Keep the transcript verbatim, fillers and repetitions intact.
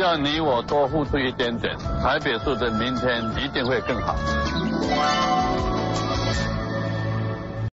要你我多付出一点点，台北市的明天一定会更好。